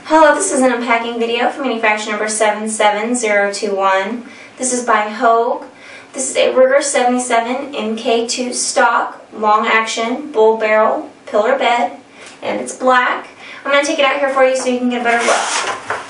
Hello, this is an unpacking video for manufacturer number 77021. This is by Hogue. This is a Rigger 77 MKII stock, long action, bull barrel, pillar bed, and it's black. I'm going to take it out here for you so you can get a better look.